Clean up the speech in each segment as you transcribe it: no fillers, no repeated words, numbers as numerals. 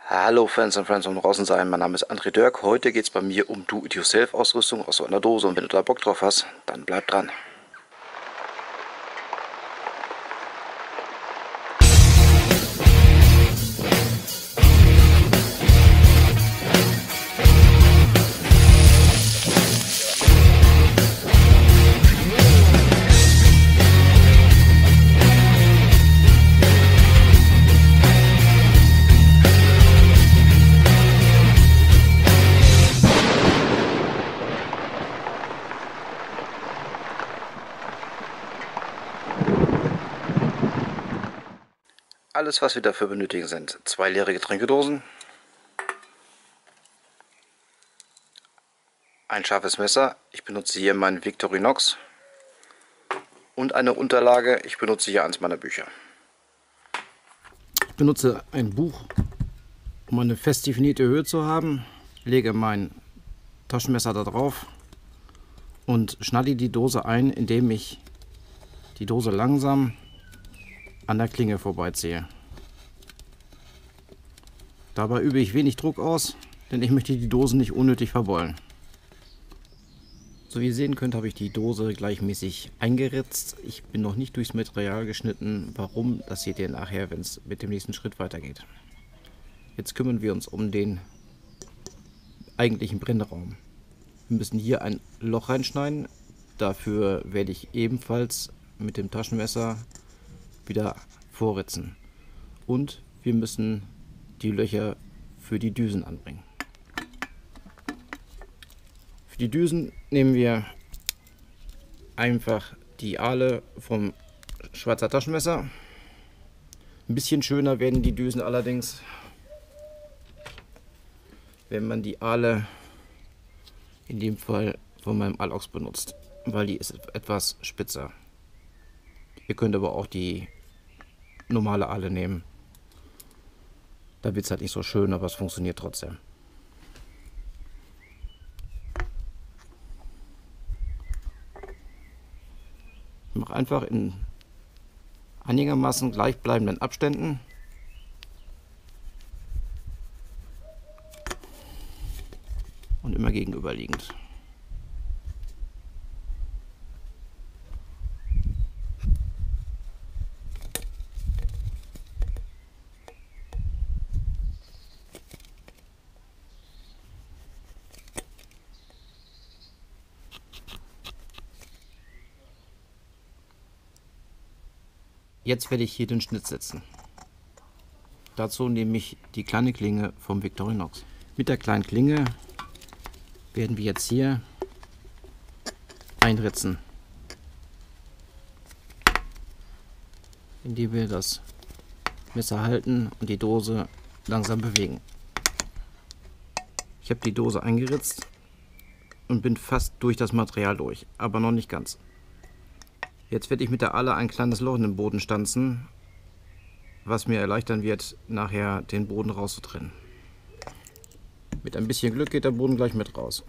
Hallo Fans und Friends von draußen sein, mein Name ist André Dirk. Heute geht es bei mir um Do-it-yourself-Ausrüstung aus so einer Dose und wenn du da Bock drauf hast, dann bleib dran. Alles, was wir dafür benötigen, sind 2 leere Getränkedosen, ein scharfes Messer, ich benutze hier meinen Victorinox und eine Unterlage, ich benutze hier eins meiner Bücher. Ich benutze ein Buch, um eine fest definierte Höhe zu haben, lege mein Taschenmesser da drauf und schneide die Dose ein, indem ich die Dose langsam an der Klinge vorbeiziehe. Dabei übe ich wenig Druck aus, denn ich möchte die Dose nicht unnötig verbeulen. So wie ihr sehen könnt, habe ich die Dose gleichmäßig eingeritzt. Ich bin noch nicht durchs Material geschnitten. Warum, das seht ihr nachher, wenn es mit dem nächsten Schritt weitergeht. Jetzt kümmern wir uns um den eigentlichen Brennraum. Wir müssen hier ein Loch reinschneiden. Dafür werde ich ebenfalls mit dem Taschenmesser wieder vorritzen. Und wir müssen die Löcher für die Düsen anbringen. Für die Düsen nehmen wir einfach die Ahle vom Schweizer Taschenmesser. Ein bisschen schöner werden die Düsen allerdings, wenn man die Ahle in dem Fall von meinem Alox benutzt, weil die ist etwas spitzer. Ihr könnt aber auch die normale Ahle nehmen. Da wird es halt nicht so schön, aber es funktioniert trotzdem. Ich mache einfach in einigermaßen gleichbleibenden Abständen und immer gegenüberliegend. Jetzt werde ich hier den Schnitt setzen. Dazu nehme ich die kleine Klinge vom Victorinox. Mit der kleinen Klinge werden wir jetzt hier einritzen, indem wir das Messer halten und die Dose langsam bewegen. Ich habe die Dose eingeritzt und bin fast durch das Material durch, aber noch nicht ganz. Jetzt werde ich mit der Ahle ein kleines Loch in den Boden stanzen, was mir erleichtern wird, nachher den Boden rauszutrennen. Mit ein bisschen Glück geht der Boden gleich mit raus.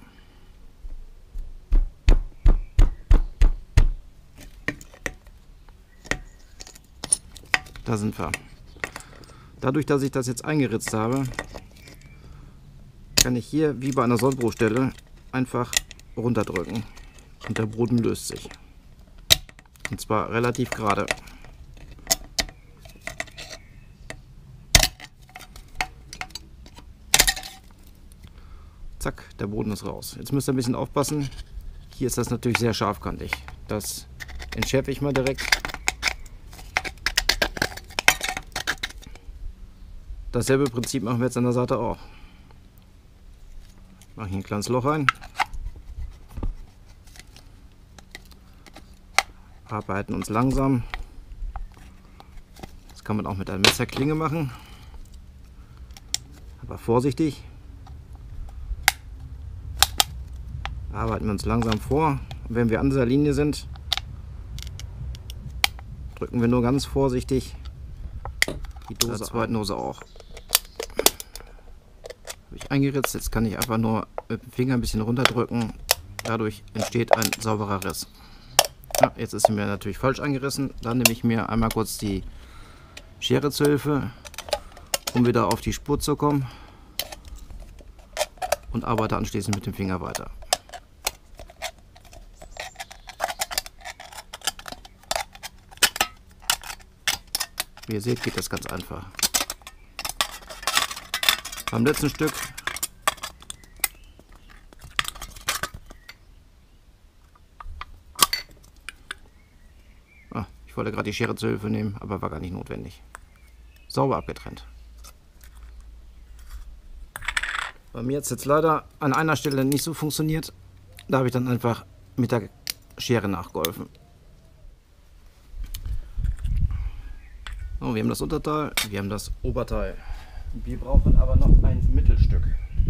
Da sind wir. Dadurch, dass ich das jetzt eingeritzt habe, kann ich hier wie bei einer Sollbruchstelle einfach runterdrücken und der Boden löst sich. Und zwar relativ gerade. Zack, der Boden ist raus. Jetzt müsst ihr ein bisschen aufpassen. Hier ist das natürlich sehr scharfkantig. Das entschärfe ich mal direkt. Dasselbe Prinzip machen wir jetzt an der Seite auch. Mache hier ein kleines Loch rein. Arbeiten uns langsam. Das kann man auch mit einer Messerklinge machen. Aber vorsichtig. Arbeiten wir uns langsam vor. Und wenn wir an dieser Linie sind, drücken wir nur ganz vorsichtig die Dose. Der zweiten Dose auch. Habe ich eingeritzt. Jetzt kann ich einfach nur mit dem Finger ein bisschen runterdrücken. Dadurch entsteht ein sauberer Riss. Ja, jetzt ist sie mir natürlich falsch eingerissen. Dann nehme ich mir einmal kurz die Schere zur Hilfe um wieder auf die Spur zu kommen, und arbeite anschließend mit dem Finger weiter. Wie ihr seht, geht das ganz einfach. Beim letzten Stück ich wollte gerade die Schere zur Hilfe nehmen, aber war gar nicht notwendig. Sauber abgetrennt. Bei mir hat es jetzt leider an einer Stelle nicht so funktioniert. Da habe ich dann einfach mit der Schere nachgeholfen. So, wir haben das Unterteil, wir haben das Oberteil. Wir brauchen aber noch ein Mittelstück.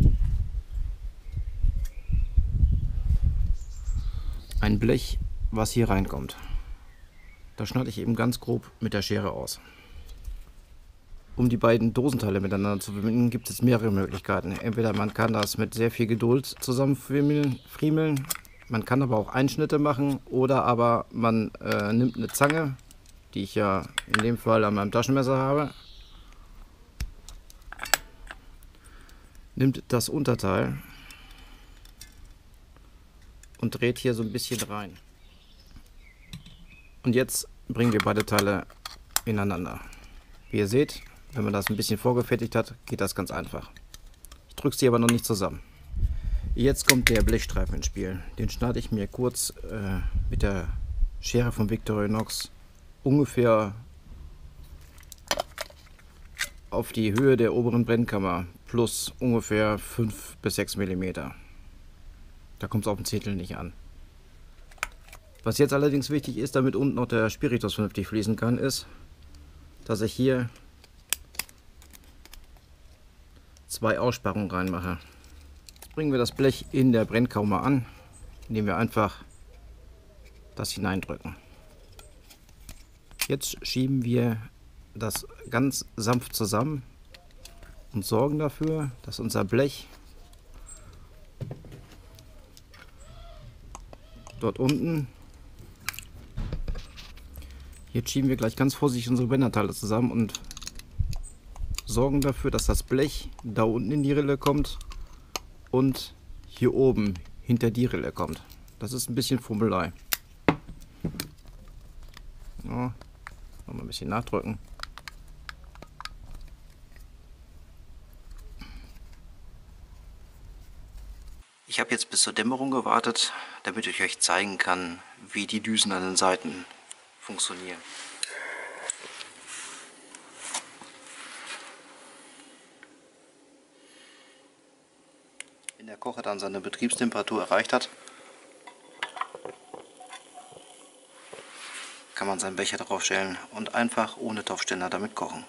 Ein Blech, was hier reinkommt. Das schneide ich eben ganz grob mit der Schere aus. Um die beiden Dosenteile miteinander zu verbinden, gibt es mehrere Möglichkeiten. Entweder man kann das mit sehr viel Geduld zusammenfriemeln, man kann aber auch Einschnitte machen, oder aber man nimmt eine Zange, die ich ja in dem Fall an meinem Taschenmesser habe, nimmt das Unterteil und dreht hier so ein bisschen rein. Und jetzt bringen wir beide Teile ineinander. Wie ihr seht, wenn man das ein bisschen vorgefertigt hat, geht das ganz einfach. Ich drücke sie aber noch nicht zusammen. Jetzt kommt der Blechstreifen ins Spiel. Den schneide ich mir kurz mit der Schere von Victorinox ungefähr auf die Höhe der oberen Brennkammer plus ungefähr 5 bis 6 mm. Da kommt es auf den Zettel nicht an. Was jetzt allerdings wichtig ist, damit unten noch der Spiritus vernünftig fließen kann, ist, dass ich hier 2 Aussparungen reinmache. Jetzt bringen wir das Blech in der Brennkammer an, indem wir einfach das hineindrücken. Jetzt schieben wir das ganz sanft zusammen und sorgen dafür, dass unser Blech dort unten, jetzt schieben wir gleich ganz vorsichtig unsere Bänderteile zusammen und sorgen dafür, dass das Blech da unten in die Rille kommt und hier oben hinter die Rille kommt. Das ist ein bisschen Fummelei. Ja, noch mal ein bisschen nachdrücken. Ich habe jetzt bis zur Dämmerung gewartet, damit ich euch zeigen kann, wie die Düsen an den Seiten funktionieren. Wenn der Kocher dann seine Betriebstemperatur erreicht hat, kann man seinen Becher darauf stellen und einfach ohne Topfständer damit kochen.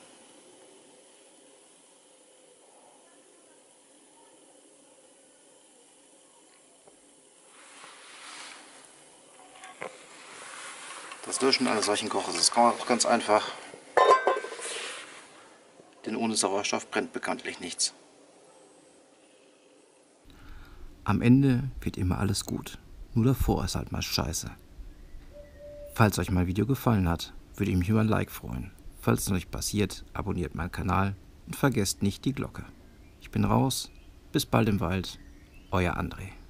Das Löschen eines solchen Kochers ist auch ganz einfach, denn ohne Sauerstoff brennt bekanntlich nichts. Am Ende wird immer alles gut, nur davor ist halt mal scheiße. Falls euch mein Video gefallen hat, würde ich mich über ein Like freuen. Falls es noch nicht passiert, abonniert meinen Kanal und vergesst nicht die Glocke. Ich bin raus, bis bald im Wald, euer André.